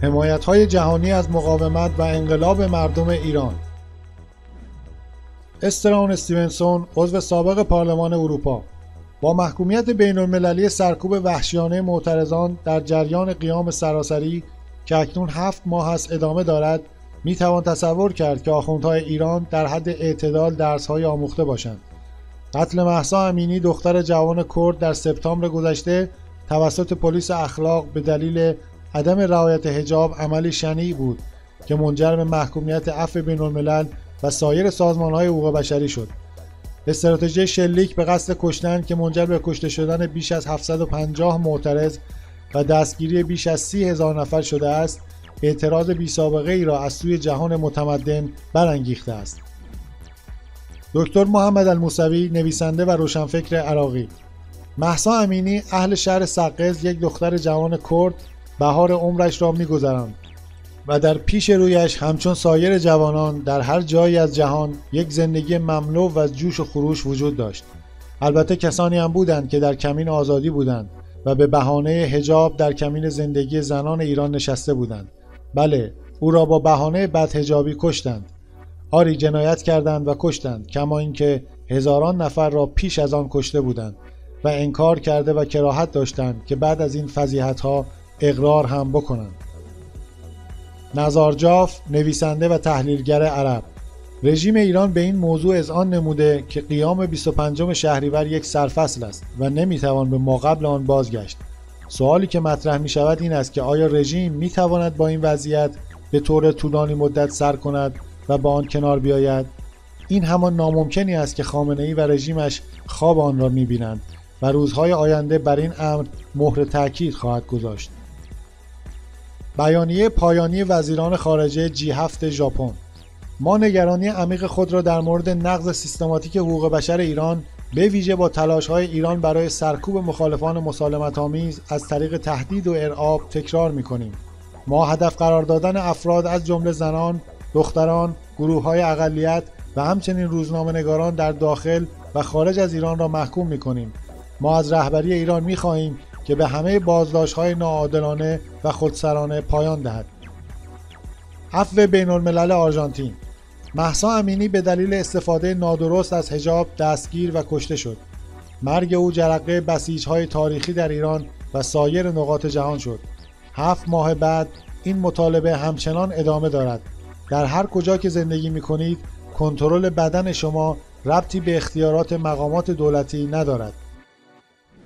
حمایت‌های جهانی از مقاومت و انقلاب مردم ایران. استران استیونسون، عضو سابق پارلمان اروپا، با محکومیت بین‌المللی سرکوب وحشیانه معترضان در جریان قیام سراسری که اکنون 7 ماه است ادامه دارد، میتوان تصور کرد که آخوندهای ایران در حد اعتدال درس‌های آموخته باشند. قتل مهسا امینی دختر جوان کرد در سپتامبر گذشته توسط پلیس اخلاق به دلیل عدم رعایت حجاب عملی شنیع بود که منجر به محکومیت عفو بین‌الملل و سایر سازمان‌های حقوق بشری شد. استراتژی شلیک به قصد کشتن که منجر به کشته شدن بیش از 750 معترض و دستگیری بیش از 30,000 نفر شده است، اعتراض بی‌سابقه ای را از سوی جهان متمدن برانگیخته است. دکتر محمد الموسوی، نویسنده و روشنفکر عراقی: مهسا امینی، اهل شهر سقز، یک دختر جوان کرد، بهار عمرش را می‌گذراند و در پیش رویش همچون سایر جوانان در هر جایی از جهان یک زندگی مملو و از جوش و خروش وجود داشت. البته کسانی هم بودند که در کمین آزادی بودند و به بهانه حجاب در کمین زندگی زنان ایران نشسته بودند. بله، او را با بهانه بدحجابی کشتند. آری، جنایت کردند و کشتند، کما اینکه هزاران نفر را پیش از آن کشته بودند و انکار کرده و کراهت داشتند که بعد از این فضیحت‌ها اقرار هم بکنند. نزار جاف، نویسنده و تحلیلگر عرب: رژیم ایران به این موضوع اذعان نموده که قیام 25 شهریور یک سرفصل است و نمیتوان به ماقبل آن بازگشت. سوالی که مطرح می شود این است که آیا رژیم می تواند با این وضعیت به طور طولانی مدت سر کند و با آن کنار بیاید؟ این همان ناممکنی است که خامنه‌ای و رژیمش خواب آن را می بینند و روزهای آینده بر این امر مهر تأکید خواهد گذاشت. بیانیه پایانی وزیران خارجه G7 ژاپن: ما نگرانی عمیق خود را در مورد نقض سیستماتیک حقوق بشر ایران، به ویژه با تلاش‌های ایران برای سرکوب مخالفان مسالمت‌آمیز از طریق تهدید و ارعاب تکرار می‌کنیم. ما هدف قرار دادن افراد از جمله زنان، دختران، گروه‌های اقلیت و همچنین روزنامه‌نگاران در داخل و خارج از ایران را محکوم می‌کنیم. ما از رهبری ایران می‌خواهیم که به همه بازداشت‌های ناعادلانه و خودسرانه پایان دهد. عفو بین‌الملل آرژانتین: مهسا امینی به دلیل استفاده نادرست از حجاب دستگیر و کشته شد. مرگ او جرقه بسیج‌های تاریخی در ایران و سایر نقاط جهان شد. 7 ماه بعد این مطالبه همچنان ادامه دارد. در هر کجا که زندگی می‌کنید، کنترل بدن شما ربطی به اختیارات مقامات دولتی ندارد.